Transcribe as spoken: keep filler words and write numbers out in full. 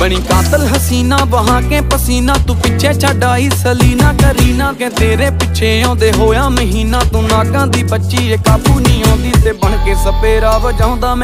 बनी कातल हसीना बहा के पसीना, तू पिछे छड्ड आई सलीना करीना के तेरे पिछे आउंदे होया महीना। तू नागां दी बच्ची ए काबू नहीं आउंदी ते बन के सपेरा वजाउंदा।